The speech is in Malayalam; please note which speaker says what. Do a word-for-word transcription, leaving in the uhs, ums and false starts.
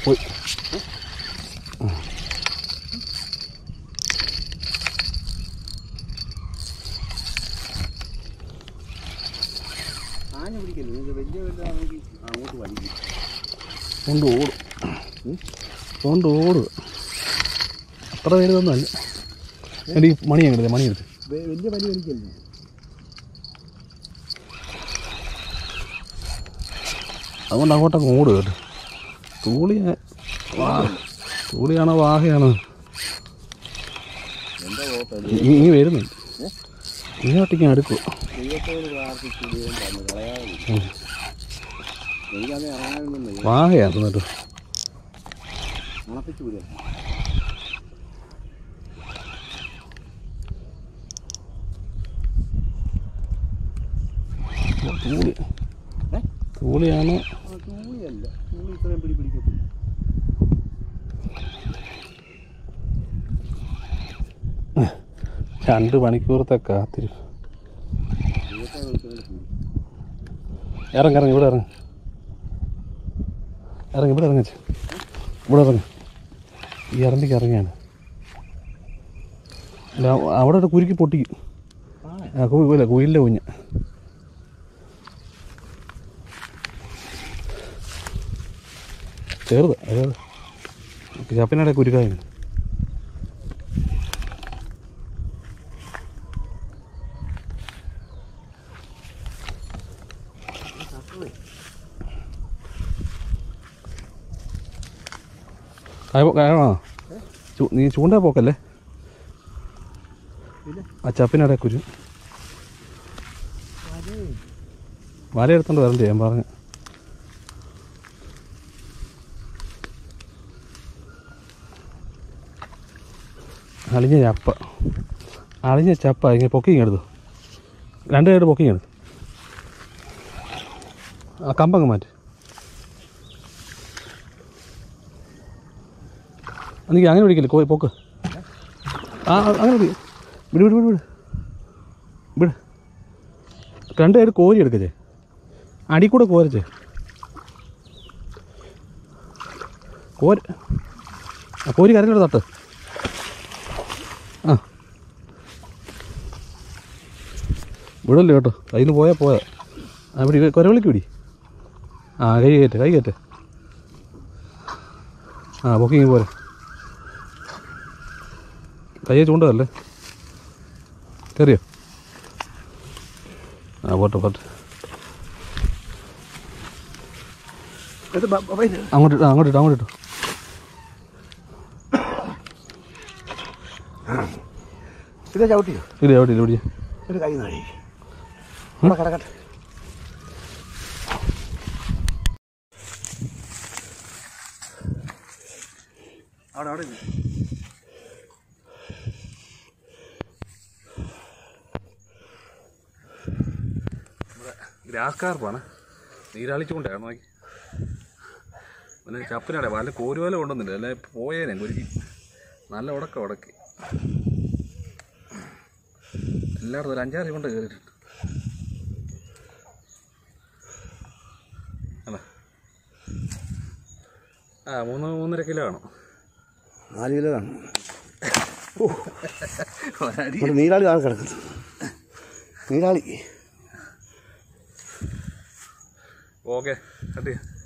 Speaker 1: പോയി. കൊണ്ട് ഓടും കൊണ്ട് ഓടുക. അത്ര വലുതൊന്നുമല്ല. എൻ്റെ ഈ മണി എങ്ങനെടുത്തേ മണി എടുത്ത്
Speaker 2: വലിയ വലിയ വലിക്കല്ലേ.
Speaker 1: അതുകൊണ്ട് അങ്ങോട്ടങ്ങ് ഓടുക കേട്ടോ. തൂളിയ തൂളിയാണോ വാഹയാണോ ഇനി വരുന്നുണ്ട്. ഇങ്ങോട്ടേക്ക് അടുക്കുക. വാഹയാണ് കേട്ടോ. തൂളി തൂളിയാണോ?
Speaker 2: തൂളിയല്ല, തൂളി ഇത്രയും പിടി പിടിക്കത്തില്ല.
Speaker 1: രണ്ട് മണിക്കൂറത്തെ കാത്തിരി. ഇറങ്ങി ഇറങ്ങി ഇവിടെ ഇറങ്ങി ഇറങ്ങി ഇവിടെ ഇറങ്ങിച്ച് ഇവിടെ ഇറങ്ങി. ഈ ഇറങ്ങിക്ക് ഇറങ്ങിയാണ്. അല്ല അവിടെ ഒരു കുരുക്കി പൊട്ടിക്കും. ആ കുയില്ല കുയിലിൻ്റെ കുഞ്ഞ്. ചെറുത് അതായത് ചപ്പിനടെ കുരുക്കായിരുന്നു. ആണോ നീ ചൂണ്ട പോക്കല്ലേ? ആ ചപ്പിനടെ കുരു വല എടുത്തോണ്ട് വരണ്ടേ ഞാൻ പറഞ്ഞു. അളിഞ്ഞ ചപ്പ അളിഞ്ഞ ചപ്പ ഇങ്ങനെ പൊക്കിങ് എടുത്തു. രണ്ട് കൈയിട്ട് പൊക്കിങ് എടുത്തു. ആ കമ്പങ്ങ് മാറ്റി. എനിക്ക് അങ്ങനെ പിടിക്കില്ല. കോഴി പൊക്ക്. ആ അങ്ങനെ പിടി. വിട് വിട് വിട് വിട് വിട്. രണ്ട് കൈയിട്ട് കോരി എടുക്കച്ചേ. അടി കൂടെ കോരച്ചേ. കോര് ആ കോരി കരഞ്ഞോട് തട്ട്. ആ വിടല്ലേ കേട്ടോ. കയ്യിൽ നിന്ന് പോയാൽ പോയാ. ആ പിടി കുരവിളിക്ക് പിടി. ആ കൈ കയറ്റേ കൈ കയറ്റേ. ആ പൊക്കിങ് പോരെ. കയ്യെ ചൂണ്ടതല്ലേ. കയറിയോ? ആ പോട്ടെ പോട്ടെ. അങ്ങോട്ട് ഇട്ടോ അങ്ങോട്ട് ഇട്ടോ അങ്ങോട്ട് ഇട്ടോ.
Speaker 2: ഇത് ചവിട്ടിയോ?
Speaker 1: ഇല്ല ചവിട്ടില്ല. പിടിച്ച
Speaker 2: ഒരു കൈ നടി കിടക്കട്ടെ. അവിടെ അവിടെ
Speaker 1: ഗ്രാസ് കാർപ്പാണ്. നീരാളിച്ചുകൊണ്ടാണ് നോക്കി. പിന്നെ ചപ്പിനടെ വല്ല കോരുവല കൊണ്ടൊന്നുമില്ല. അല്ലെ പോയേനെ കുരുക്കി. നല്ല ഉടക്കം ഉടക്കി. എല്ലായിടത്തും ഒരു അഞ്ചാറ് കൊണ്ട് കയറിയിട്ടുണ്ട്. അല്ല ആ മൂന്ന് മൂന്നര കിലോ കാണും.
Speaker 2: നാല് കിലോ കാണും. നീരാളി കാണാൻ കിടക്കുന്നു. നീരാളി
Speaker 1: ഓക്കെ കട്ട് ചെയ്യാം.